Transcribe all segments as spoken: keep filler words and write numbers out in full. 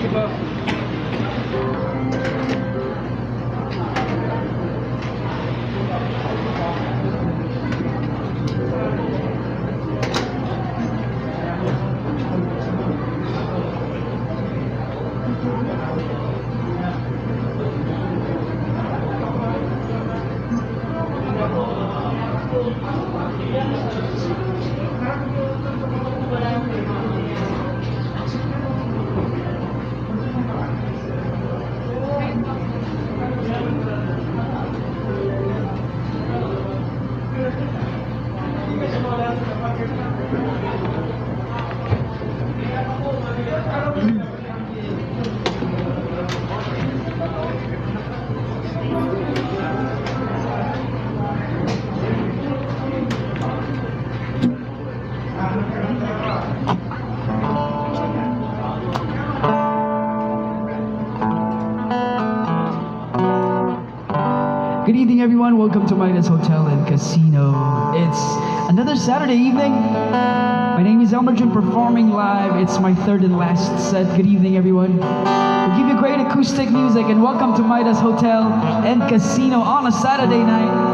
Good evening, everyone. Welcome to Midas Hotel and Casino. It's another Saturday evening. My name is Elmerjun, performing live. It's my third and last set. Good evening, everyone. We'll give you great acoustic music, and welcome to Midas Hotel and Casino on a Saturday night.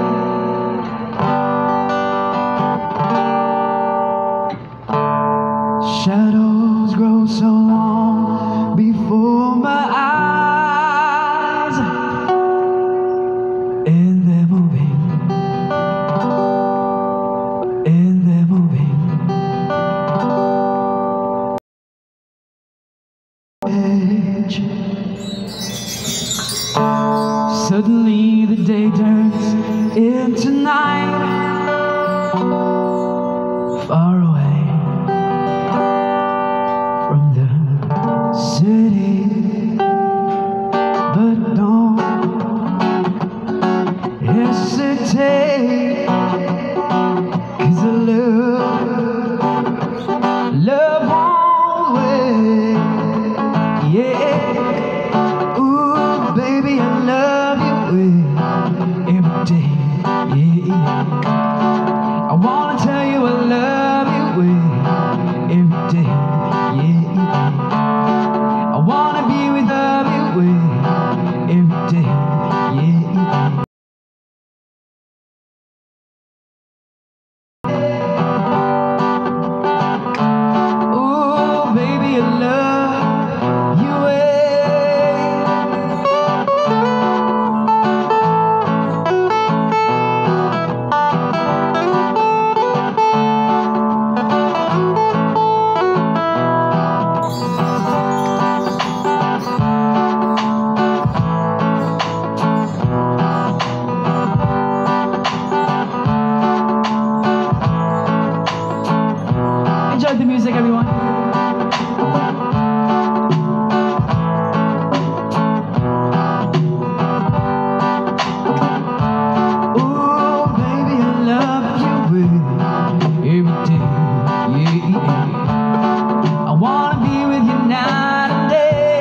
Shadows grow so long before my eyes, and they're moving, and they're moving. Edge. Suddenly the day turns into night, far away from the city, but don't hesitate, 'cause I love, love always, yeah. Ooh, baby, I love you every day, yeah, yeah. I wanna tell you I love you every day, yeah, yeah. I wanna be with love you every day, yeah, yeah. Oh, baby, I love you. Enjoy the music, everyone. Oh, baby, I love you every day, yeah, yeah. I wanna be with you night and day.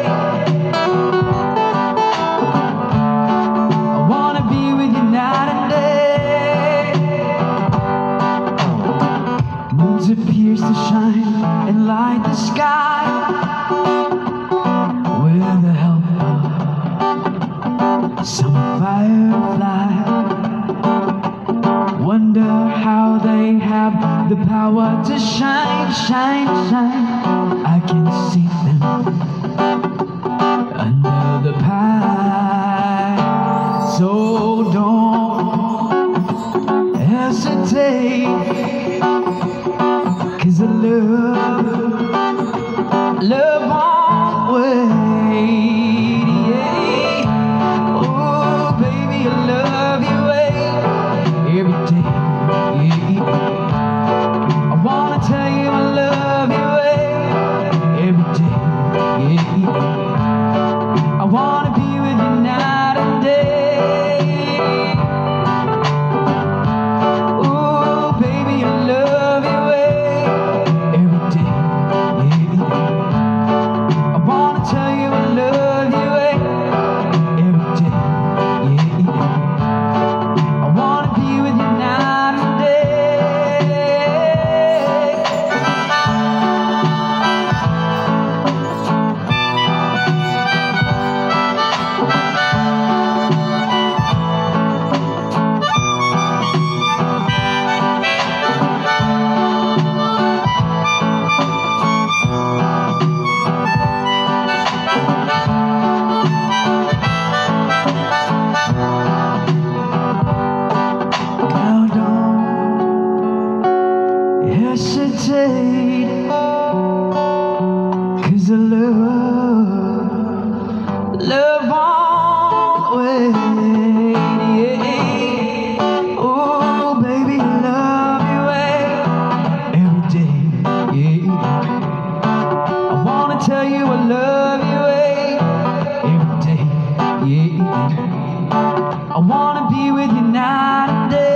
I wanna be with you night and day. Moons appears to shine and light the sky with the help of some firefly. Wonder how they have the power to shine, shine, shine. I can see them under the pie. So don't hesitate, 'cause I love, love always, yeah. Oh, baby, I love you every day, yeah. I wanna tell you I love you needs a love, love always. Yeah. Oh, baby, I love you eh, every day. Yeah. I wanna tell you I love you eh, every day. Yeah. I wanna be with you night and day.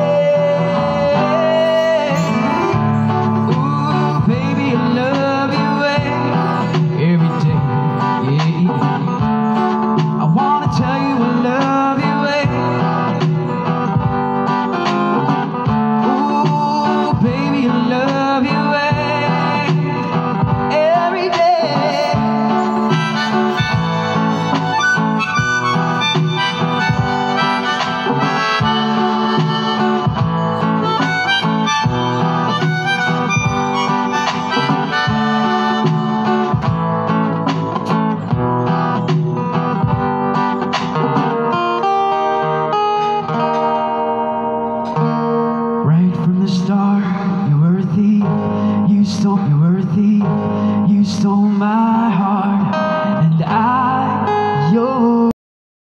You stole, you were a thief, you stole my heart, and I, yours.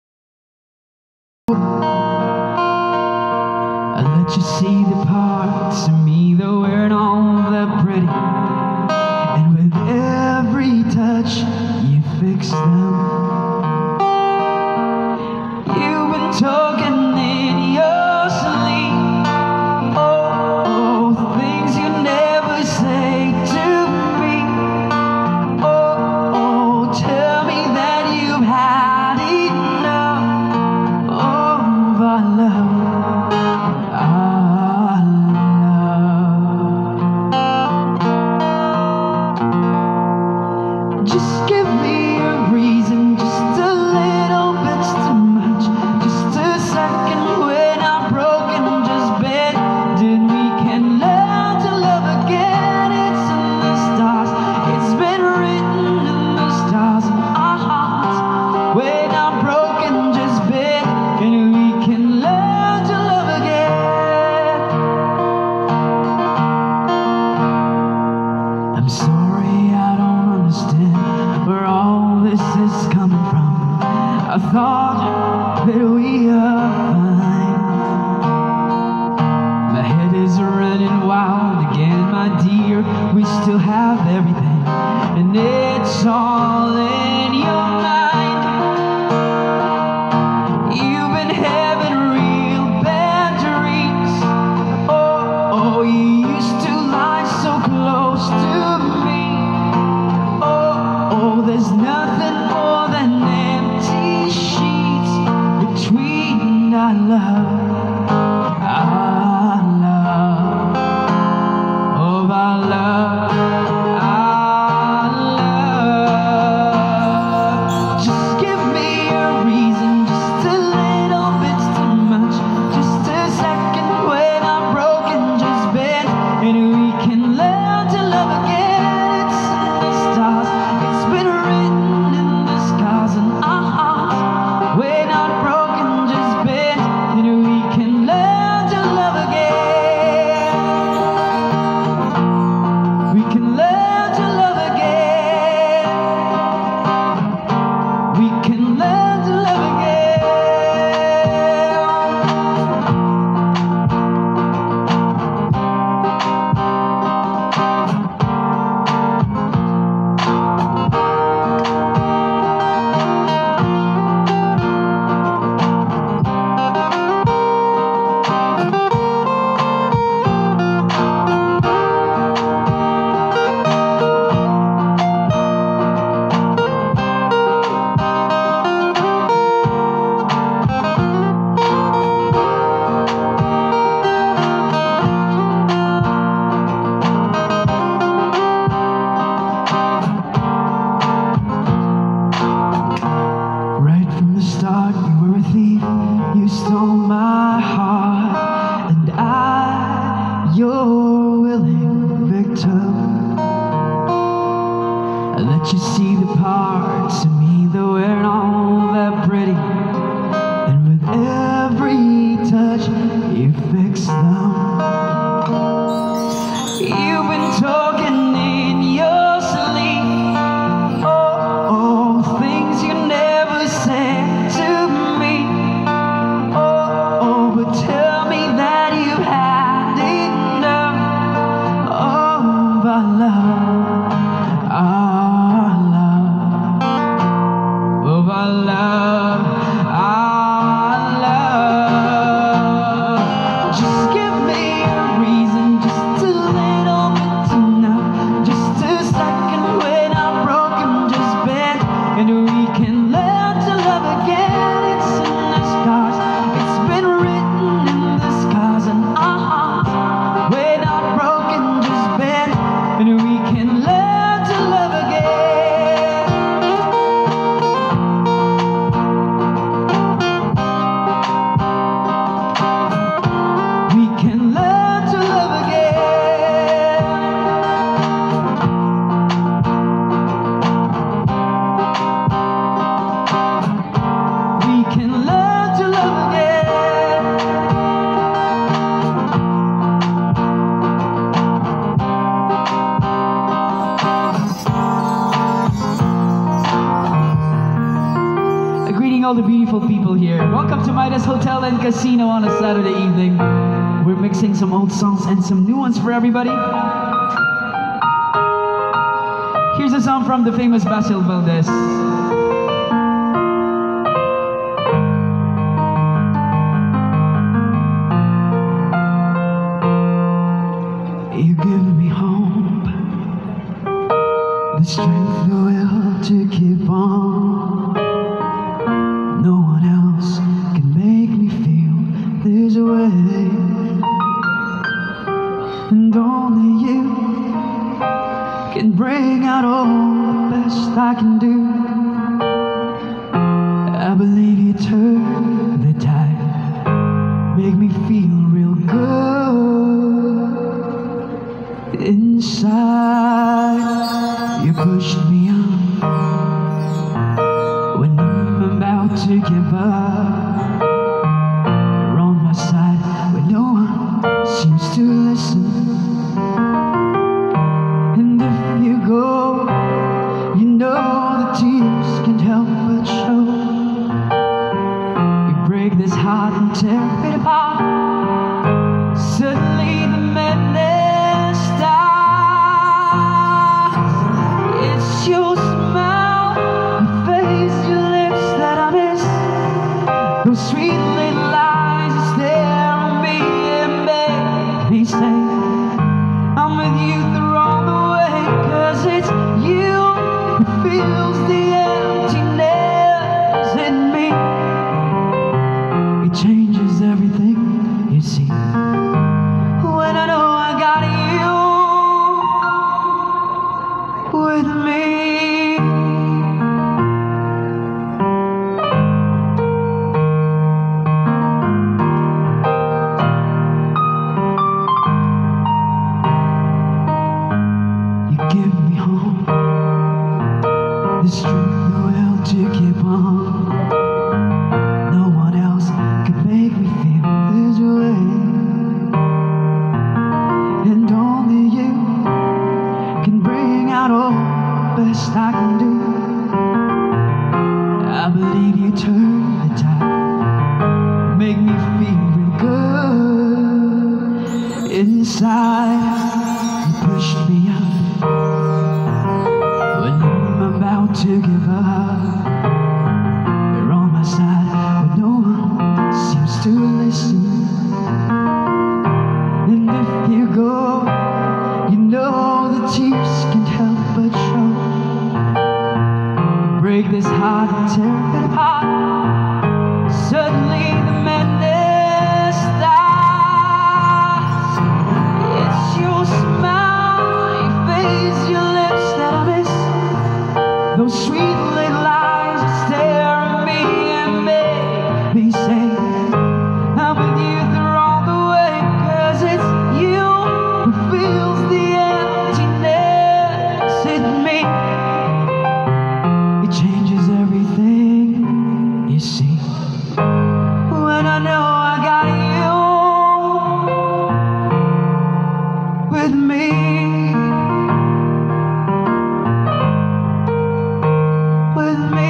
I let you see the parts of me that weren't all that pretty, and with every touch, you fix them. You've been talking in your sleep. Just give me a reason, just a little bit's too much. Just a second when I'm broken, just bending. We can learn to love again. It's in the stars, it's been written in the stars of our hearts. When I'm broken, just bending, we can learn to love again. I'm sorry, I don't understand where all this is coming from. I thought that we are fine. My head is running wild again, my dear. We still have everything, and it's all in your mind. You've been having real bad dreams. Oh, oh, you used to lie so close to me. Oh, there's nothing more than empty sheets between our love, our love, of our love, our love. Just give me a reason, just a little bit's too much. Just a second when I'm broken, just bend, and we can learn to love again. It's in the stars, it's been written all the beautiful people here. Welcome to Midas Hotel and Casino on a Saturday evening. We're mixing some old songs and some new ones for everybody. Here's a song from the famous Basil Valdez. You give me hope, the strength, the will to keep on. No one else can make me feel this way, and only you can bring out all the best I can do. I believe you turn the tide, make me feel real good inside. You pushed me on when I'm about to give up. You're on my side when no one seems to listen. And if you go, you know the tears can't help but show. You break this heart and tear it apart. Suddenly the madness starts. It's your smile, your face, your lips that I miss. Those sweet little eyes that stare at me and make me say I'm with you through all the way. 'Cause it's you who fills the emptiness in me. It changes everything, you see. When I know I got you with me. You give me hope, the strength, the will to keep on. No one else could make me feel this way, and only you can bring out all the best I can do. I believe you turn the tide, make me feel real good inside. You pushed me up when I'm about to give up. You're on my side when no one seems to listen. And if you go, you know the tears can't help but show. Break this heart and tear it apart. Suddenly the madness starts. It's your smile, your face, your lips that I miss. Those sweet little eyes that stare at me and make me say I'm with you through all the way. 'Cause it's you who fills the emptiness in me. It changes everything, you see. When I know I got you with me. With me.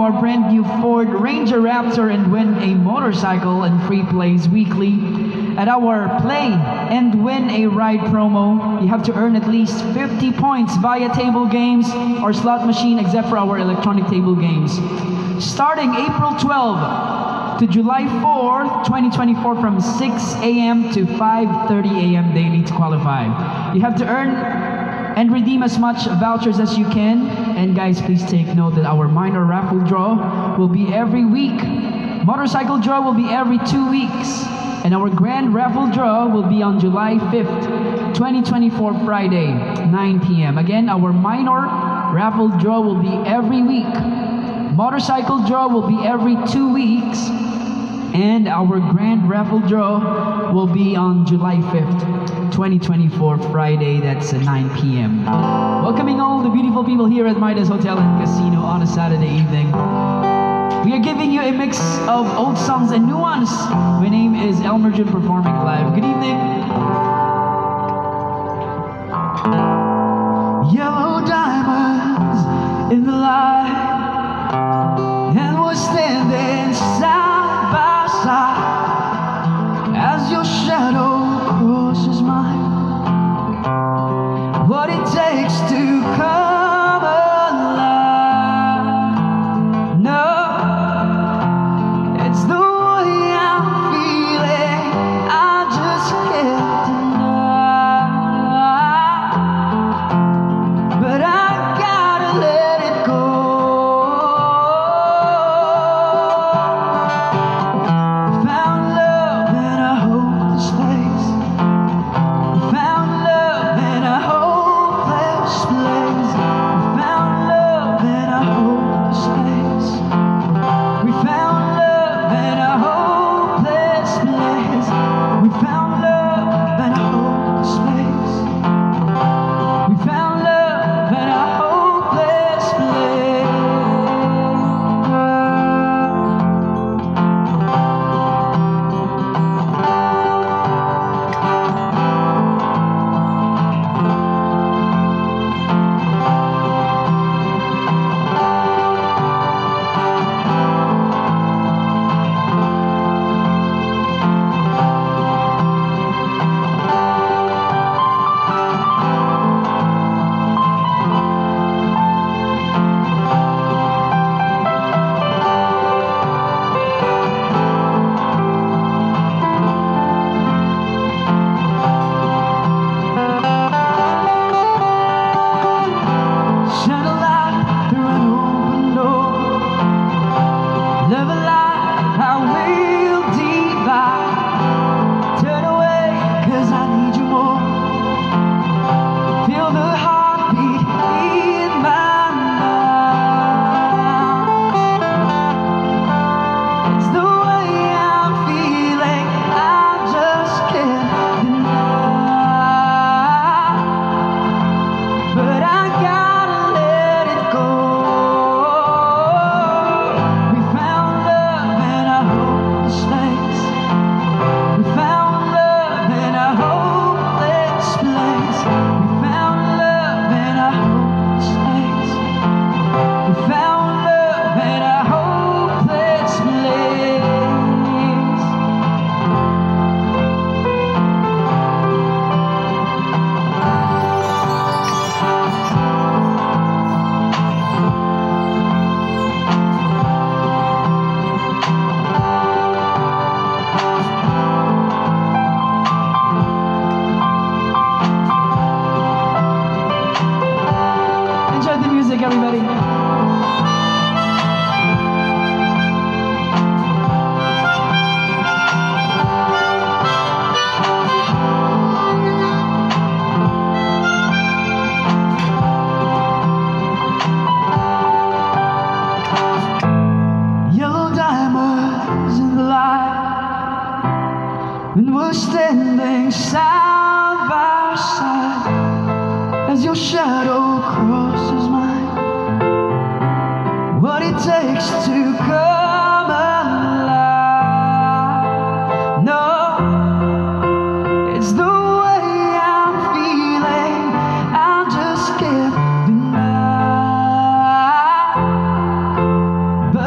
our brand new Ford Ranger Raptor and win a motorcycle and free plays weekly at our Play and Win a Ride promo. You have to earn at least fifty points via table games or slot machine, except for our electronic table games. Starting April twelfth to July fourth, twenty twenty-four from six A M to five thirty A M daily to qualify. You have to earn and redeem as much vouchers as you can. And guys, please take note that our minor raffle draw will be every week. Motorcycle draw will be every two weeks. And our grand raffle draw will be on July fifth, twenty twenty-four, Friday, nine P M Again, our minor raffle draw will be every week. Motorcycle draw will be every two weeks. And our grand raffle draw will be on July fifth, twenty twenty-four, Friday, that's at nine P M Welcoming all the beautiful people here at Midas Hotel and Casino on a Saturday evening. We are giving you a mix of old songs and new ones. My name is Elmergen performing live. Good evening. Yellow diamonds in the light, and we're standing side by side as your shadow crosses mine. What it takes to come alive. No. And we're standing side by side as your shadow crosses mine. What it takes to come alive. No, it's the way I'm feeling, I just can't deny.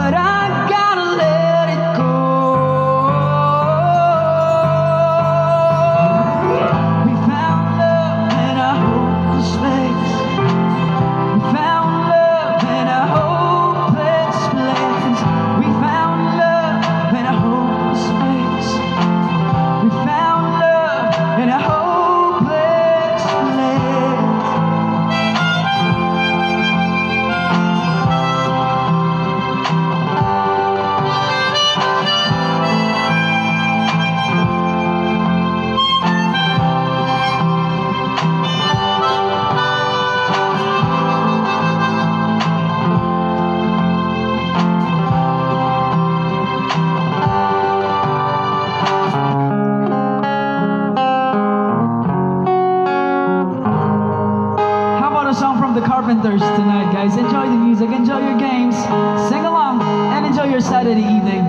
Carpenters tonight, guys. Enjoy the music, enjoy your games, sing along, and enjoy your Saturday evening.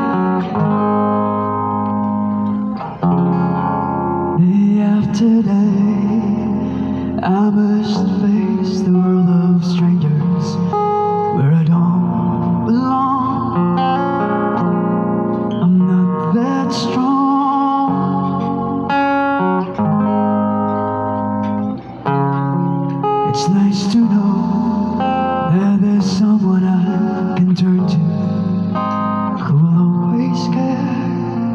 Day after day, I must face the world of strangers where I don't belong. I'm not that strong. It's nice to know that there's someone I can turn to who will always care.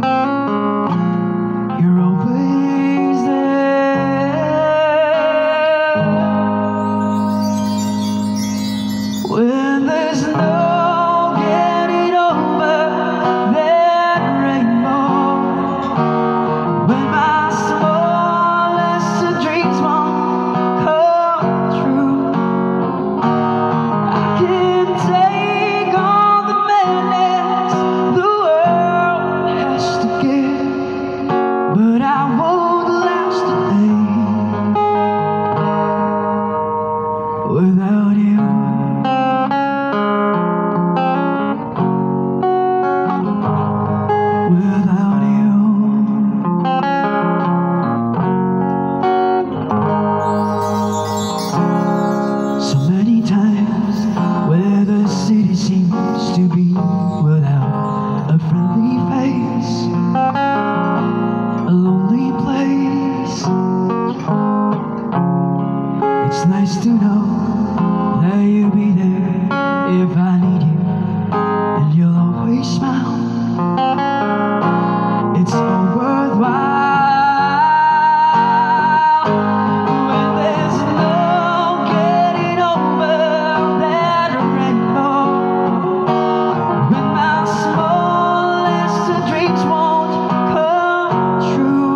You're always there. When there's no getting over that rainbow, when my smallest dreams won't come true, I can take all the madness the world has to give, but I won't last a day without you. Without you. So many times where the city seems to be without a friendly face, a lonely place. It's nice to know that you'll be there if I need you, and you'll always smile. It's all worthwhile. When there's no getting over that rainbow, when my smallest dreams won't come true,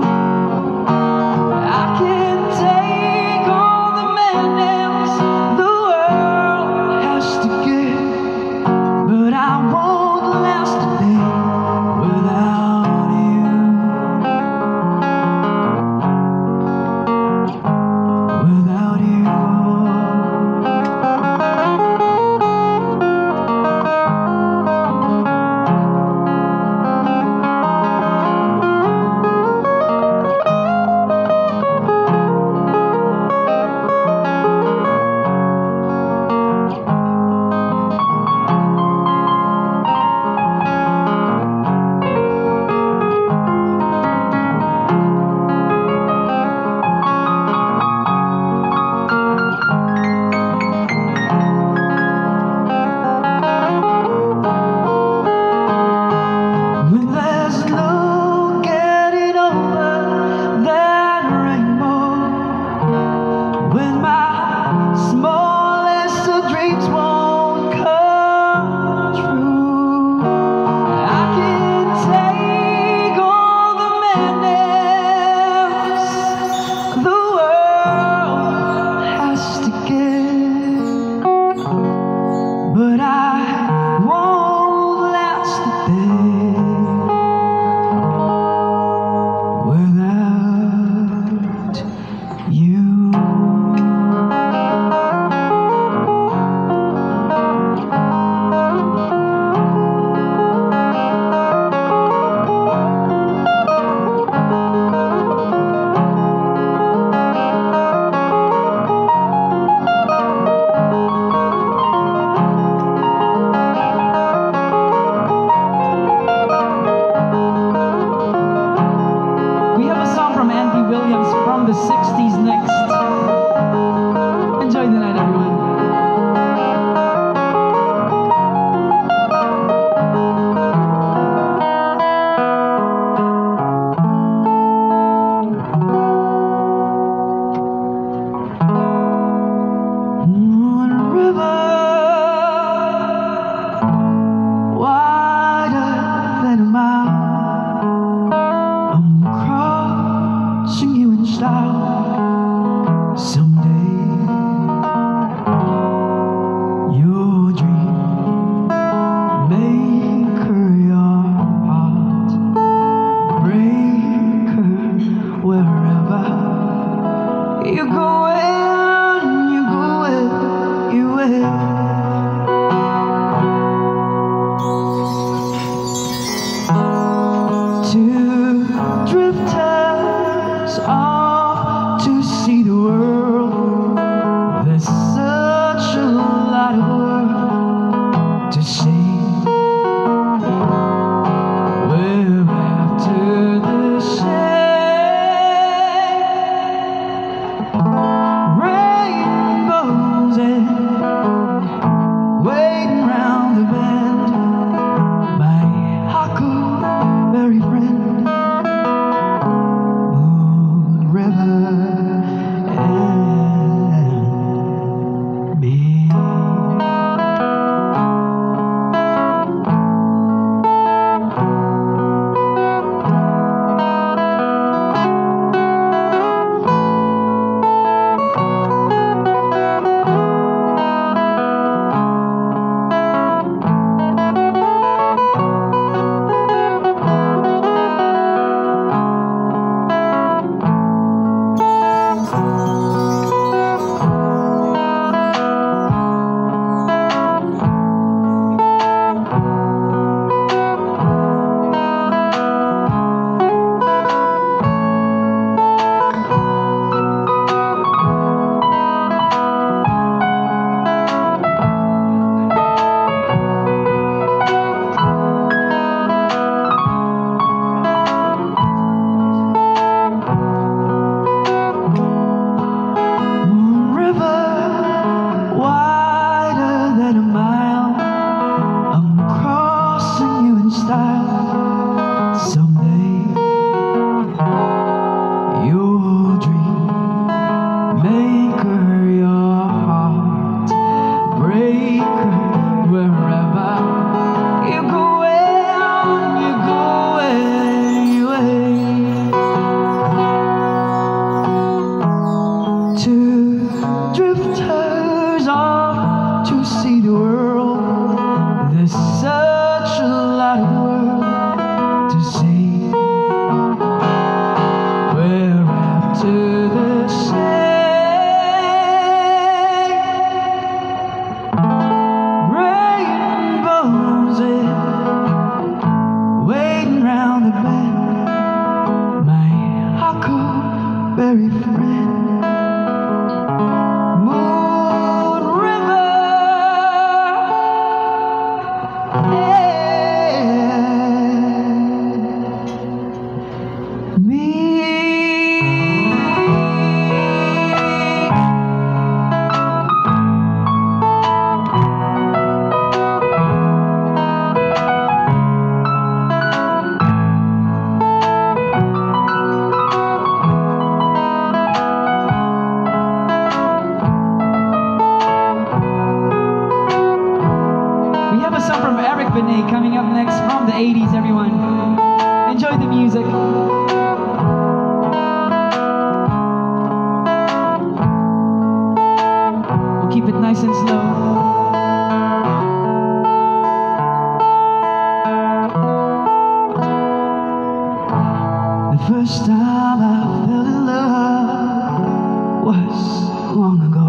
I can take all the madness the world has to give, but I won't last a day without you. Without you. When there's no getting over that rainbow, when my smallest dreams won't come true, I can take all the madness the world has to give, but I won't last a day without you. We have a song from Andy Williams from the sixties next. Enjoy the night, everyone. One river wider than a mile, I'm crossing you in style someday. Your dream make her your heart, break her wherever you go, and you go. breaker, your heart breaker, wherever you go, on you go anyway. Two drifters off to see the world. There's such a lot of world to see. We're after the same rainbows, waiting round the bend. My huckleberry friend. Moon River, yeah. Me. We have a song from Eric Benet coming up next from the eighties, everyone. Enjoy the music. We'll keep it nice and slow. The first time I fell in love was long ago.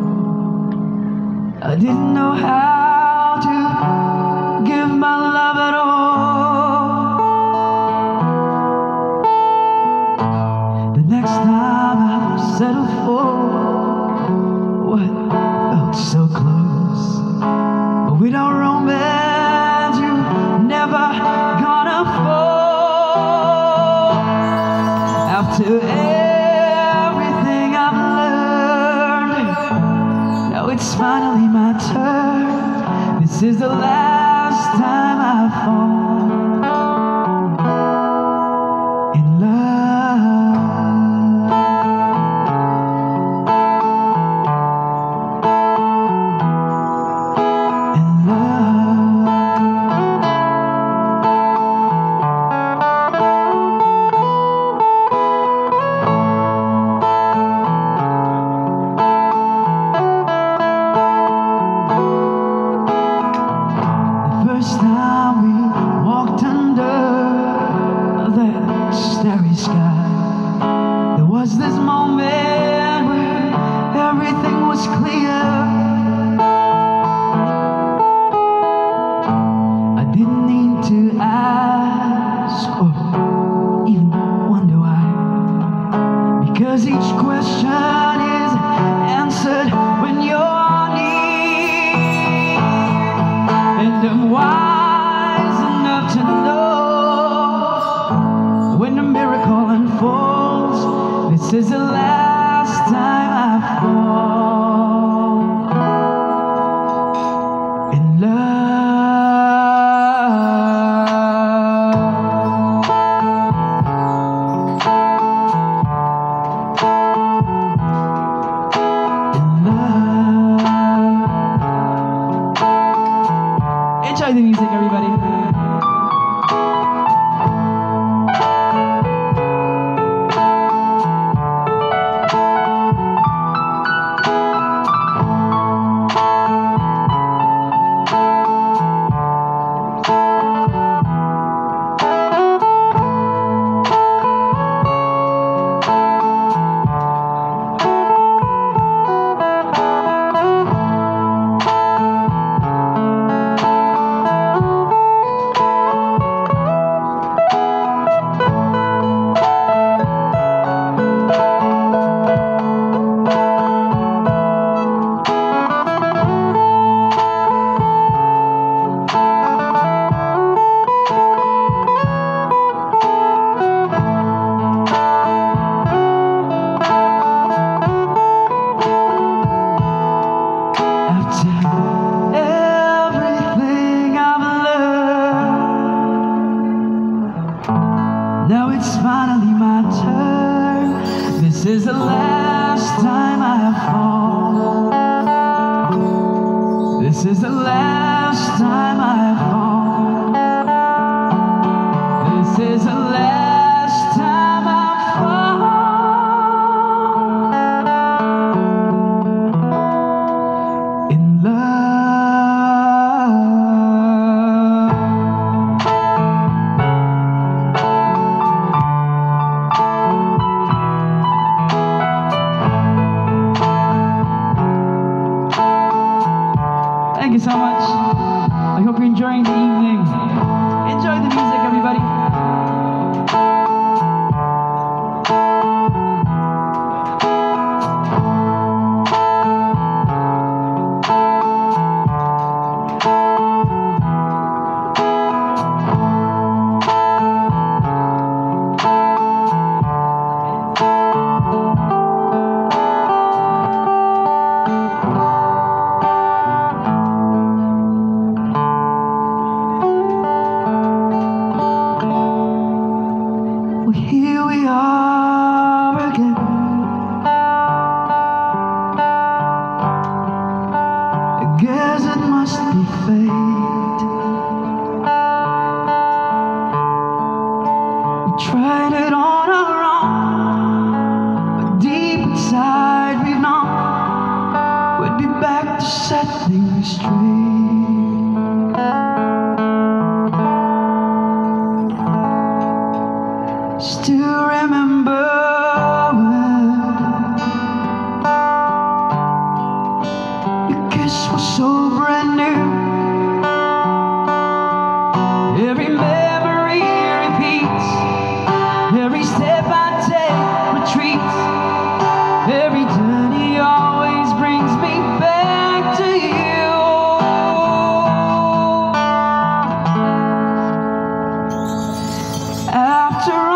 I didn't know how to give my love at all. The next time I settled for what felt so close, but without romance you never gonna fall. After everything I've learned, now it's finally my turn. This is the last time I fall in love. In love. First time we walked under that starry sky, there was this moment where everything was clear. I didn't need to ask or even wonder why, because each question is answered when you're near. And I'm wise enough to know when a miracle unfolds, this is the last time I fall in love. In love. Enjoy the music, everybody. so much. I hope you're enjoying the evening. Enjoy the music, everybody. Here we are again. I guess it must be fate. We tried it on our own, but deep inside we've known we'd be back to set things straight. Still remember when your kiss was so brand new. Every memory repeats, every step I take retreats, every journey always brings me back to you. After all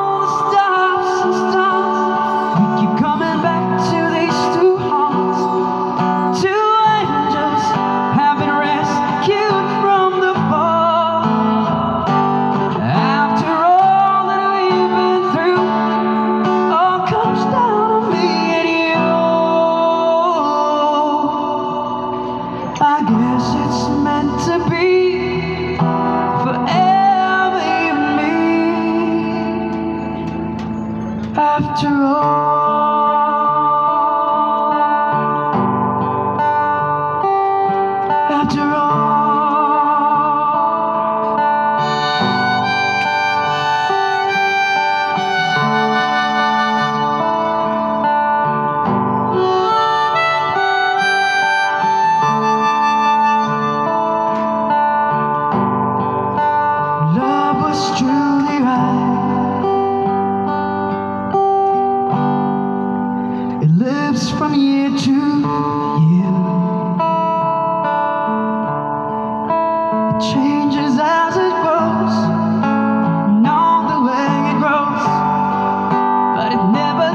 I guess it's meant to be, forever you and me. After all, after all. Truly right. It lives from year to year. It changes as it grows, not the way it grows, but it never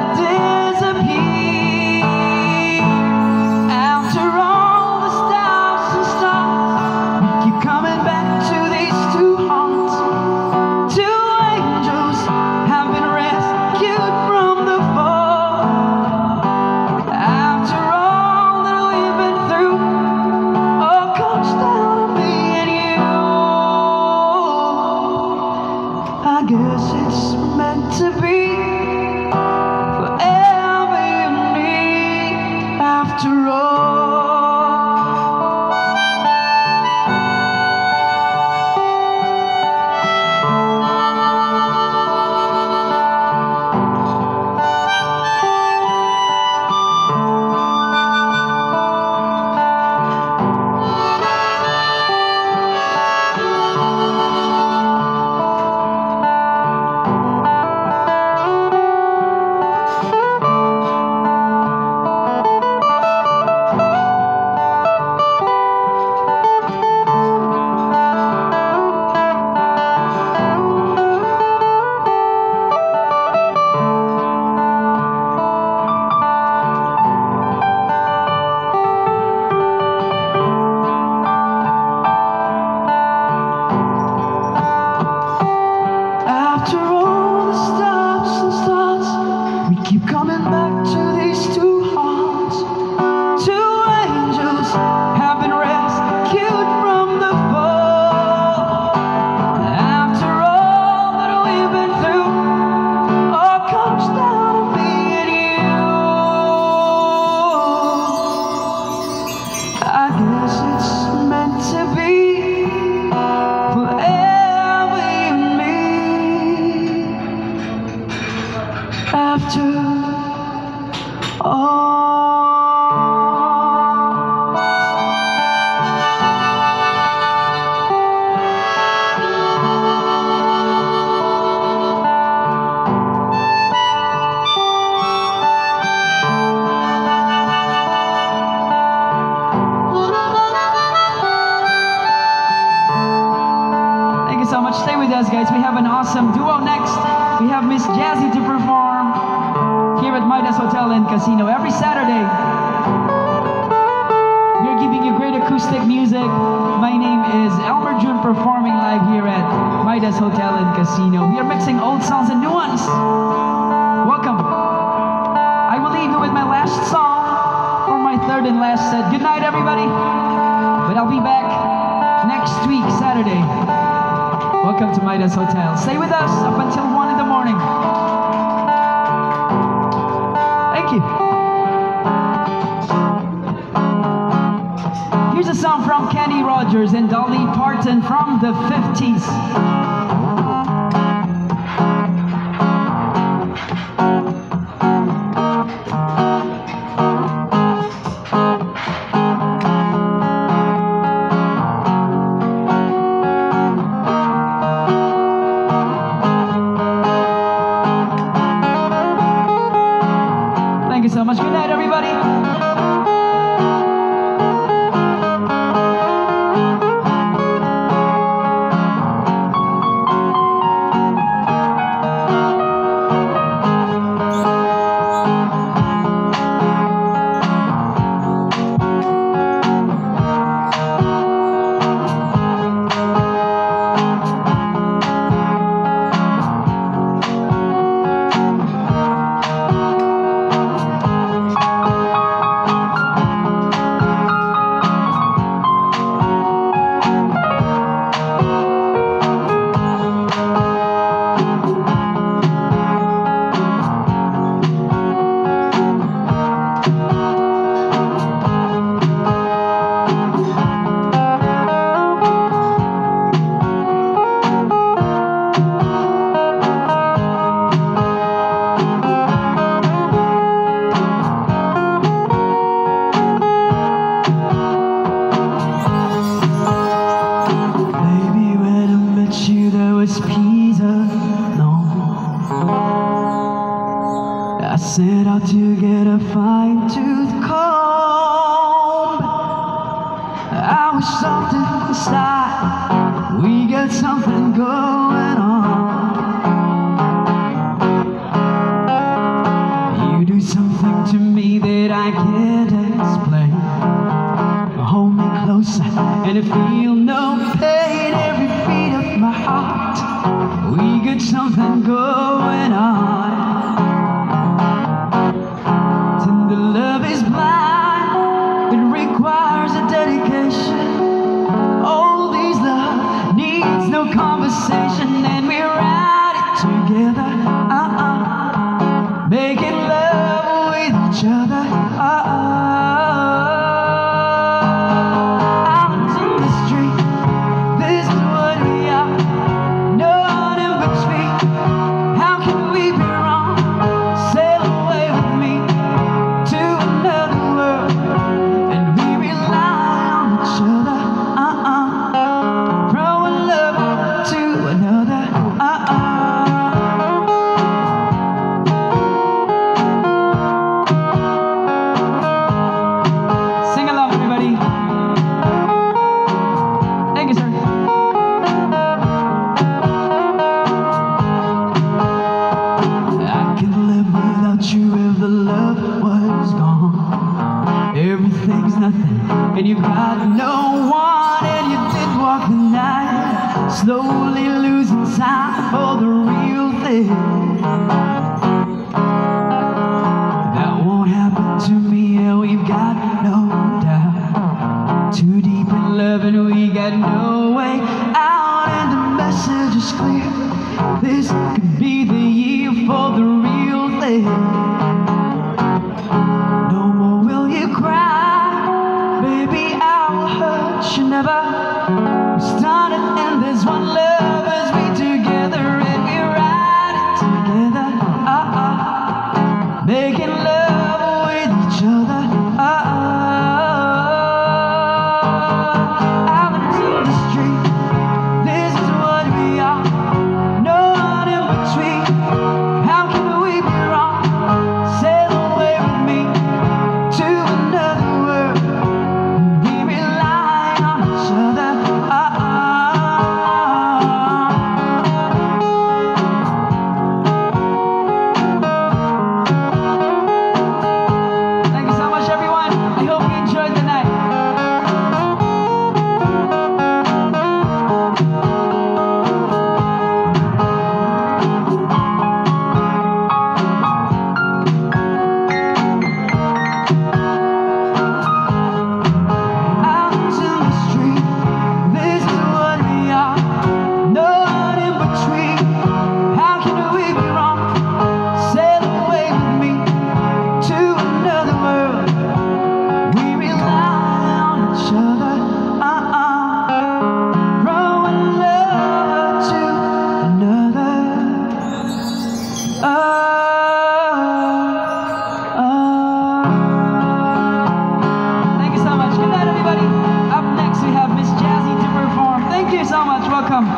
disappears. After all the stops and starts, we keep coming back to these two hearts. You news, guys. We have an awesome duo next. We have Miss Jazzy to perform here at Midas Hotel and Casino every Saturday. We are giving you great acoustic music. My name is Elmer June, performing live here at Midas Hotel and Casino. We are mixing old songs and new ones. Welcome. I will leave you with my last song for my third and last set. Good night, everybody. But I'll be back next week, Saturday. Welcome to Midas Hotel. Stay with us up until one in the morning. Thank you. Here's a song from Kenny Rogers and Dolly Parton from the fifties. Thank you so much. Good night, everybody. I set out to get a fine-tooth comb. I was soft inside. We got something going on. You do something to me that I can't explain. Hold me closer and I feel no pain. Every beat of my heart, we got something going on. Love is blind, it requires a dedication. All these love needs no conversation, and we're at it together, uh-uh, making love with each other, uh-uh. Out in the street, this is what we are, no one in between. How can we be wrong? Sail away with me to another world, and we rely on each other, uh-uh, from one lover to another, uh-uh. Sing along, everybody. Thank you, sir. I could live without you if the love was gone. Everything's nothing, and you've got no one, and you did walk the night, slowly losing time for the real thing. That won't happen to me, and we've got no doubt. Too deep in love, and we got no way out, and the message is clear. This could be the year for the real thing. No more will you cry, baby, I will hurt you never. We started and there's one love as we together, and we ride it together, uh-uh, making love with each other, uh-uh. Out into the street.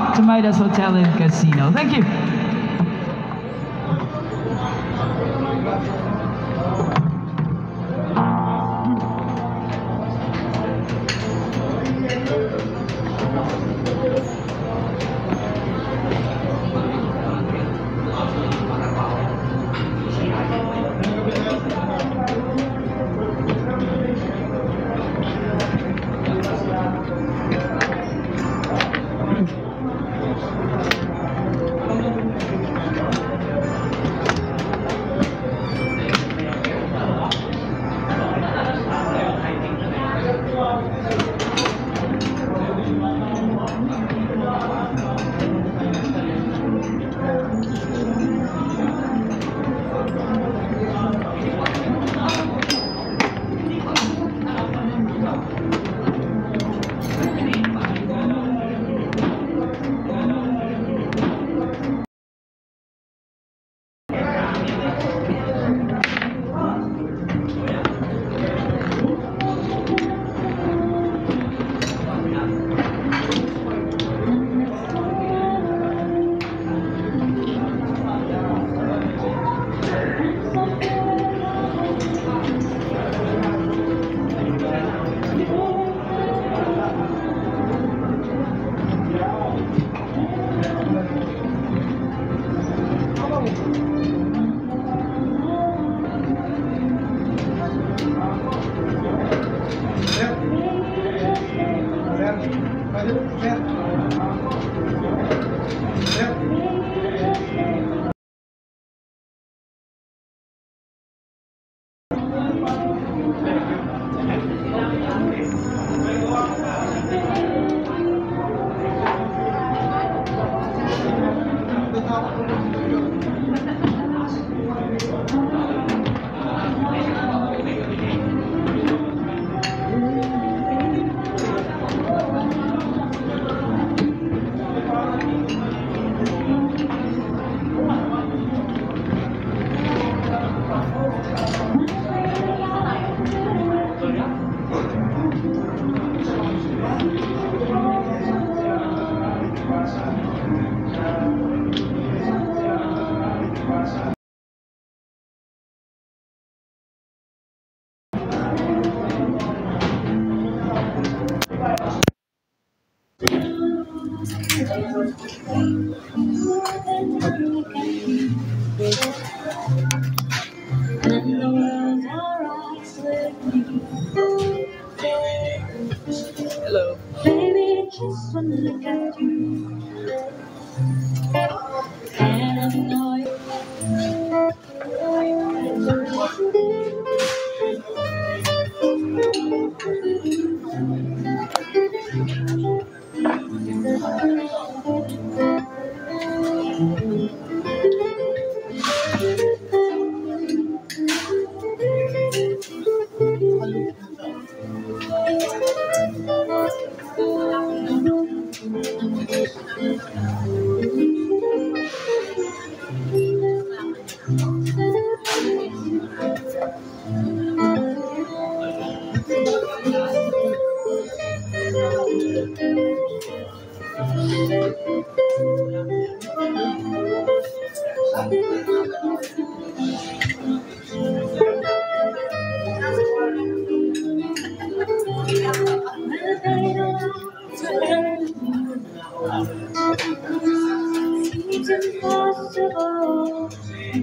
to Midas Hotel and Casino. Thank you. Hello. Baby, just wanna look at you, and I know you. Seems impossible.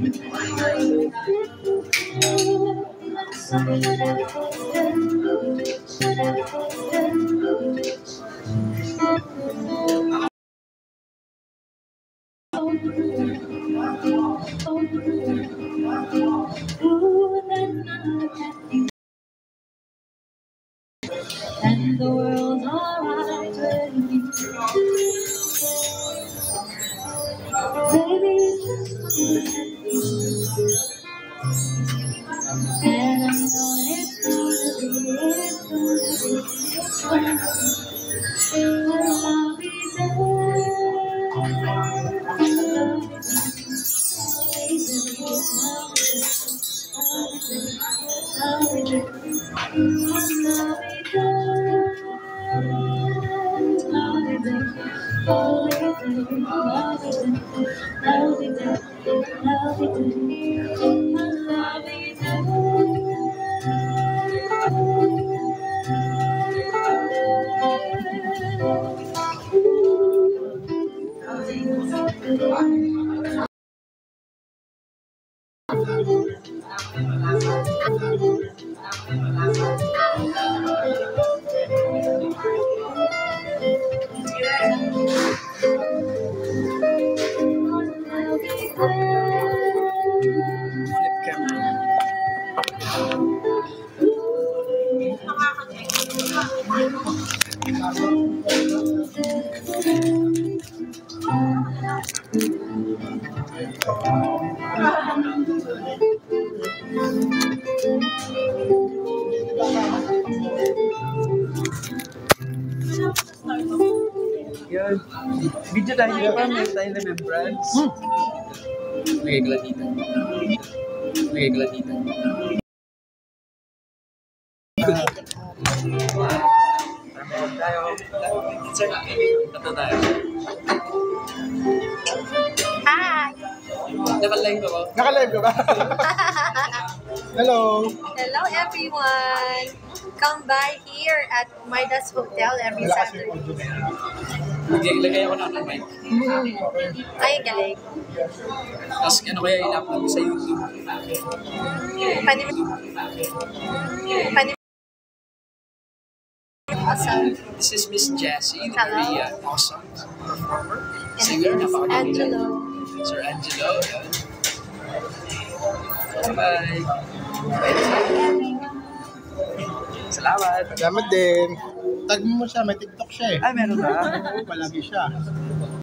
And the world's alright with me. Baby, just look at me. And I know it's gonna be, it's gonna be, it's gonna be. And I'll be there. I'll be there. I'll be there. I'll be there. I'll be there. Yun. Video tayo dito pa, meron tayong remembrance. Lagay ko lang dito. Lagay ko lang dito. Meron tayo. Tato tayo. Hi! Nakalive ka ba? Naka-live ka ba? Hello! Hello everyone! Come by here at Midas Hotel every Saturday. Lagay ako na ng mic. Ay, galing. Tapos ano kaya in-upload ko sa YouTube? Panim... Panim... Awesome. This is Miss Jessie, the Hello. very uh, awesome performer. And Singer, this is napakagaling. Angelo. Sir Angelo. Yan. Bye-bye. Salamat. Salamat din. Tag mo siya, may TikTok siya eh. Ay, meron ba? Oo, palagi siya.